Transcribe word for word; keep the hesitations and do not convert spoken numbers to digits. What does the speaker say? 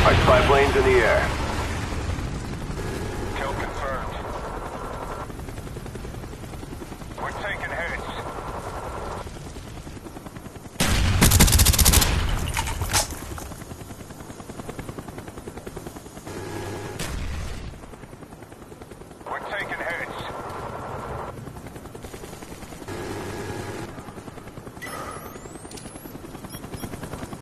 Our spy plane's in the air. Kill confirmed. We're taking heavy